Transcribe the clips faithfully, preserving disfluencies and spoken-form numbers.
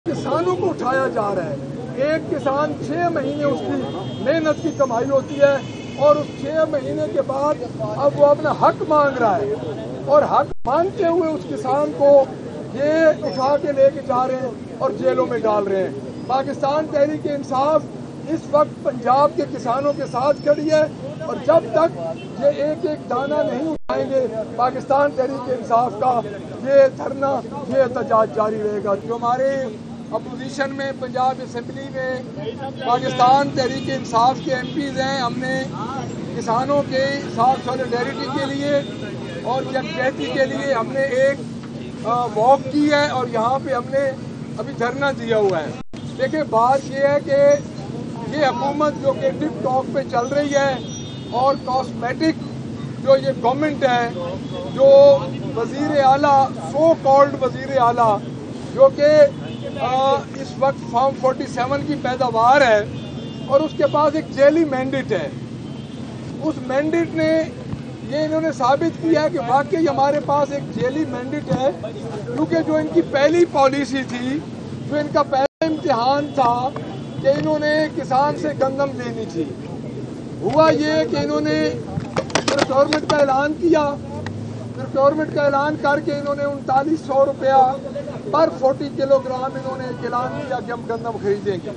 किसानों को उठाया जा रहा है। एक किसान छह महीने उसकी मेहनत की कमाई होती है और उस छह महीने के बाद अब वो अपना हक मांग रहा है और हक मांगते हुए उस किसान को ये उठा के लेके जा रहे हैं और जेलों में डाल रहे हैं। पाकिस्तान तहरीक इंसाफ इस वक्त पंजाब के किसानों के साथ खड़ी है और जब तक ये एक एक दाना नहीं उठाएंगे पाकिस्तान तहरीक इंसाफ का ये धरना ये एहतजाज जारी रहेगा। जो हमारे अपोजिशन में पंजाब असेंबली में पाकिस्तान तहरीक इंसाफ के एम पीज़ हैं, हमने किसानों के साथ सॉलिडेरिटी के लिए और यकजहती के लिए हमने एक वॉक की है और यहाँ पे हमने अभी धरना दिया हुआ है। देखिए बात ये है कि ये हुकूमत जो कि टिक टॉक पे चल रही है और कॉस्मेटिक जो ये गवर्नमेंट है, जो वज़ीर आला सो कॉल्ड वज़ीर आला जो कि इस वक्त फार्म सैंतालीस की पैदावार है और उसके पास एक जेली मैंडेट है, उस मैंडेट ने ये इन्होंने साबित किया कि वाकई हमारे पास एक जेली मैंडेट है, क्योंकि जो इनकी पहली पॉलिसी थी, जो इनका पहला इम्तिहान था कि इन्होंने किसान से गंदम लेनी थी, हुआ ये कि इन्होंने प्रोक्योरमेंट का ऐलान किया। प्रोक्योरमेंट का ऐलान करके इन्होंने उनतालीस सौ रुपया पर फोर्टी किलोग्राम इन्होंने ऐलान किया कि हम गंदम खरीदेंगे।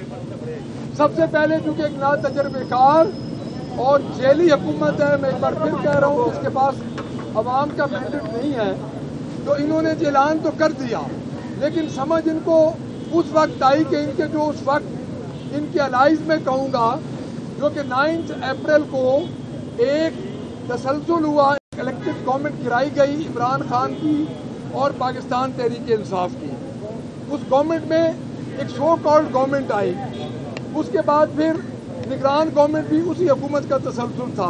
सबसे पहले चूंकि एक ना तजर्बेकार और जेली हुकूमत है, मैं एक बार फिर कह रहा हूँ इसके पास अवाम का मैंडेट नहीं है, तो इन्होंने ऐलान तो कर दिया, लेकिन समझ इनको उस वक्त आई कि इनके जो उस वक्त इनके अलाइज में कहूँगा जो कि नाइन्थ अप्रैल को एक तसलसल हुआ, इलेक्टेड गवर्नमेंट गिराई गई इमरान खान की और पाकिस्तान तहरीक इंसाफ की। उस गवर्नमेंट में एक सो कॉल्ड गवर्नमेंट आई, उसके बाद फिर निगरान गवर्नमेंट भी उसी हुकूमत का तसलसल था।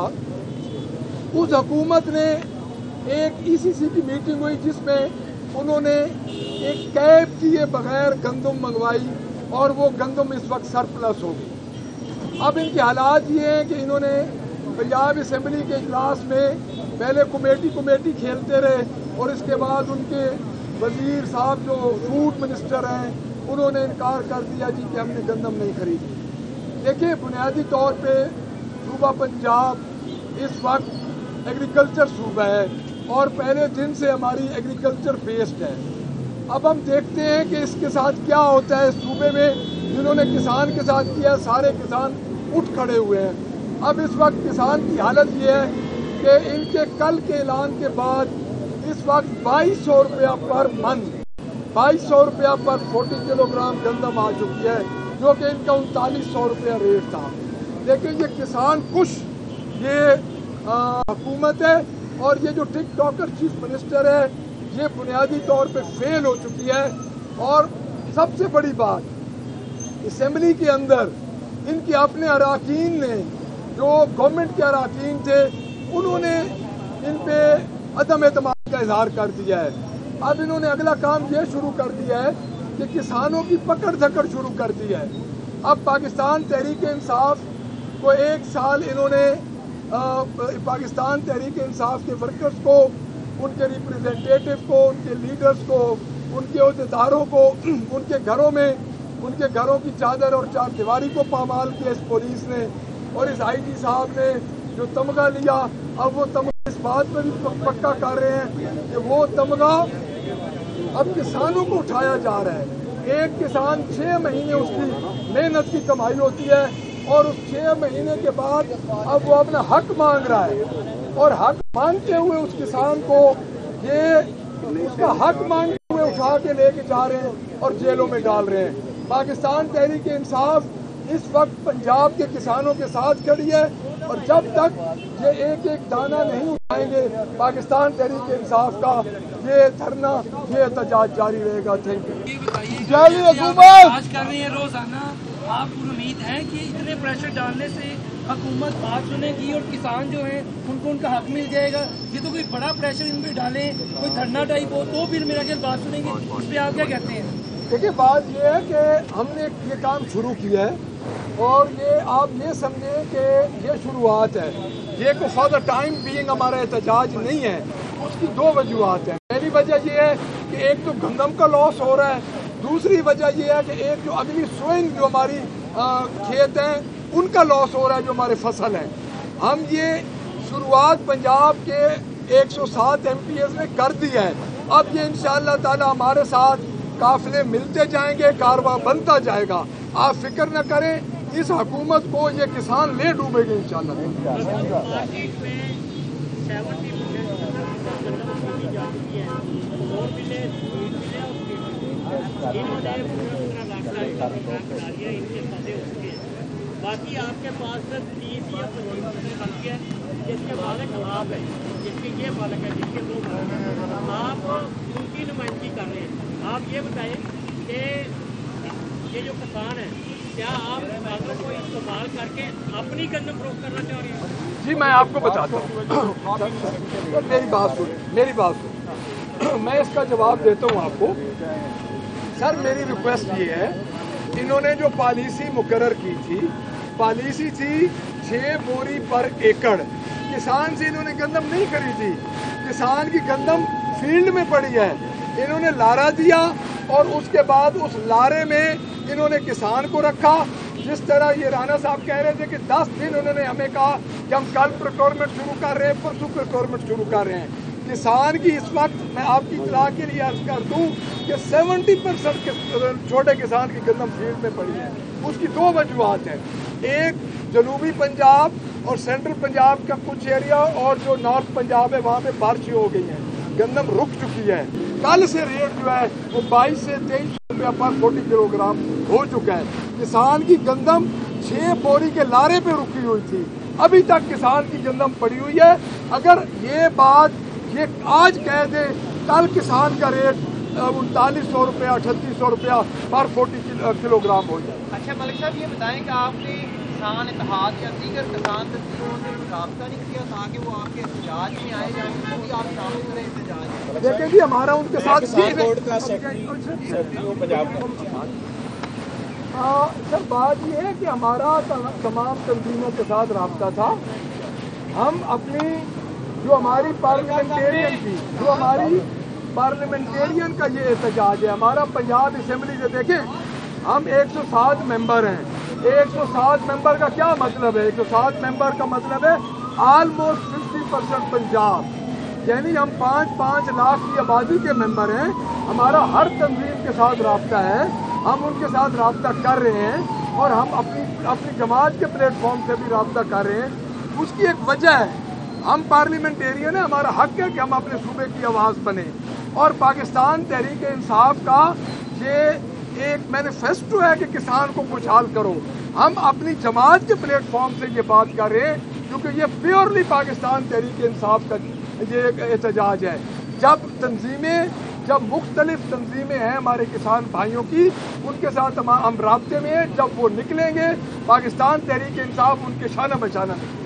उस हुकूमत ने एक ई सी सी की मीटिंग हुई जिसमें उन्होंने एक कैब किए बगैर गंदम मंगवाई और वो गंदम इस वक्त सरप्लस हो गई। अब इनके हालात ये हैं कि इन्होंने पंजाब असेंबली के इजलास में पहले कमेटी कमेटी खेलते रहे और इसके बाद उनके वजीर साहब जो फूड मिनिस्टर हैं उन्होंने इनकार कर दिया जी कि हमने गंदम नहीं खरीदी। देखिए बुनियादी तौर पे सूबा पंजाब इस वक्त एग्रीकल्चर सूबा है और पहले दिन से हमारी एग्रीकल्चर बेस्ड है। अब हम देखते हैं कि इसके साथ क्या होता है। सूबे में जिन्होंने किसान के साथ किया सारे किसान उठ खड़े हुए हैं। अब इस वक्त किसान की हालत ये है कि इनके कल के ऐलान के बाद इस वक्त बाईस सौ रुपया पर मन बाईस सौ रुपया पर फोर्टी किलोग्राम गंदम आ चुकी है, जो कि इनका उनतालीस सौ रुपया रेट था। लेकिन ये किसान खुश ये हुकूमत है और ये जो टिक टॉकर चीफ मिनिस्टर है ये बुनियादी तौर पे फेल हो चुकी है। और सबसे बड़ी बात असेंबली के अंदर इनके अपने अराकीन ने जो गवर्नमेंट के अराकीन थे उन्होंने इन पे अदम एतमाद का इजहार कर दिया है। अब इन्होंने अगला काम ये शुरू कर दिया है कि किसानों की पकड़ धकड़ शुरू कर दी है। अब पाकिस्तान तहरीक इंसाफ को एक साल इन्होंने आ, पाकिस्तान तहरीक इंसाफ के वर्कर्स को, उनके रिप्रेजेंटेटिव को, उनके लीडर्स को, उनके अहदेदारों को उनके घरों में उनके घरों की चादर और चार दीवारी को पामाल किया इस पुलिस ने और इस आई जी साहब ने जो तमगा लिया। अब वो तमगा इस बात पर भी पक्का कर रहे हैं कि वो तमगा अब किसानों को उठाया जा रहा है। एक किसान छह महीने उसकी मेहनत की कमाई होती है और उस छह महीने के बाद अब वो अपना हक मांग रहा है और हक मांगते हुए उस किसान को ये उसका हक मांगते हुए उठा के लेके जा रहे हैं और जेलों में डाल रहे हैं। पाकिस्तान तहरीक इंसाफ इस वक्त पंजाब के किसानों के साथ खड़ी है और जब तक ये एक एक दाना नहीं उठाएंगे पाकिस्तान तहरीक इंसाफ का ये धरना ये एहतजाज जारी रहेगा। Thank you. जाली हुकूमत कर रही है रोजाना, आपको उम्मीद है कि इतने प्रेशर डालने से हुकूमत बात सुनेगी और किसान जो हैं उनको उनका हक मिल जाएगा? ये तो कोई बड़ा प्रेशर इन पर डालें, कोई धरना टाइप हो तो फिर मेरा ख्याल बात सुनेंगे। इस पर आप क्या कहते हैं? देखिए बात ये है कि हमने ये काम शुरू किया है और ये आप ये समझें कि ये शुरुआत है, ये को फॉर द टाइम बीइंग हमारा एहतजाज नहीं है। उसकी दो वजूहत हैं। पहली वजह ये है कि एक तो गंदम का लॉस हो रहा है, दूसरी वजह यह है कि एक जो अगली सोइंग जो हमारी खेत हैं उनका लॉस हो रहा है, जो हमारे फसल हैं। हम ये शुरुआत पंजाब के एक सौ सात एम पी एस ने कर दी है। अब ये इंशाअल्लाह ताला हमारे साथ काफिले मिलते जाएंगे, कारवां बनता जाएगा। आप फिक्र न करें, इस हुकूमत को ये किसान ले डूबेंगे इंशाअल्लाह। बाकी आपके पास तीस या पच्चीस परसेंट बाकी है, जिसके मालिक आप हैं, जिसके ये मालिक है, जिसके दो मालिक हैं, आप उनकी नुमाइंदगी कर रहे हैं। आप ये बताएं कि ये जो किसान है, क्या आप बातों को इस्तेमाल करके अपनी गंदम फरोख्त करना चाह रहे हैं? जी मैं आपको बताता हूँ, मेरी बात सुन मेरी बात सुन मैं इसका जवाब देता हूँ आपको। सर मेरी रिक्वेस्ट ये है, इन्होंने जो पॉलिसी मुकर्रर की थी, पॉलिसी थी छः बोरी पर एकड़। किसान से इन्होंने गंदम नहीं खरीदी, किसान की गंदम फील्ड में पड़ी है। इन्होंने लारा दिया और उसके बाद उस लारे में इन्होंने किसान को रखा। जिस तरह ये राणा साहब कह रहे थे कि दस दिन उन्होंने हमें कहा कि हम कल प्रोक्योरमेंट शुरू कर रहे हैं, परसों प्रोक्योरमेंट शुरू कर रहे हैं। किसान की इस वक्त मैं आपकी इतला के लिए अर्ज कर दूं कि सत्तर परसेंट छोटे किसान की गंदम फील्ड में पड़ी है। उसकी दो वजूहत हैं, एक जनूबी पंजाब और सेंट्रल पंजाब का कुछ एरिया और जो नॉर्थ पंजाब है वहाँ पे बारिश हो गई है, गंदम रुक चुकी है। कल से रेट जो है वो बाईस से तेईस रुपया पर फोर्टी किलोग्राम हो चुका है। किसान की गंदम छः बोरी के लारे पे रुकी हुई थी, अभी तक किसान की गंदम पड़ी हुई है। अगर ये बात ये आज कह दे कल किसान का रेट उनतालीस सौ रुपया अठतीस सौ रुपया पर फोर्टी किलोग्राम हो जाए। अच्छा मलिक साहब ये बताएं कि आपने किसान इत्तेहाद या दीगर किसान तंजीमों से राब्ता नहीं किया ताकि वो आपके एहतजाज में आए जाए, क्योंकि आप शामिल करें एहतजाज? देखें जी हमारा उनके साथ सर बात ये है कि हमारा तमाम तंजीमों के साथ राब्ता था। हम अपनी जो हमारी पार्लियामेंटेरियन की जो हमारी पार्लियामेंटेरियन का ये एहतजाज है, हमारा पंजाब असेंबली से देखें हम एक सौ सात मेंबर हैं। एक सौ सात मेंबर का क्या मतलब है? एक सौ सात मेंबर का मतलब है ऑलमोस्ट फिफ्टी परसेंट पंजाब, यानी हम पाँच पाँच लाख की आबादी के मेंबर हैं। हमारा हर तंजीम के साथ राब्ता है, हम उनके साथ राब्ता कर रहे हैं और हम अपनी अपनी जमात के प्लेटफॉर्म से भी राब्ता कर रहे हैं। उसकी एक वजह है, हम पार्लियामेंटेरियन है, हमारा हक है कि हम अपने सूबे की आवाज़ बने। और पाकिस्तान तहरीक इंसाफ का ये एक मैनिफेस्टो है कि किसान को खुशहाल करो। हम अपनी जमात के प्लेटफॉर्म से ये बात कर रहे हैं, क्योंकि ये प्योरली पाकिस्तान तहरीक इंसाफ का ये एक एहतजाज है। जब तंजीमें जब मुख्तलिफ तंजीमें हैं हमारे किसान भाइयों की, उनके साथ हम राब्ते में हैं, जब वो निकलेंगे पाकिस्तान तहरीक इंसाफ उनके शाना बशाना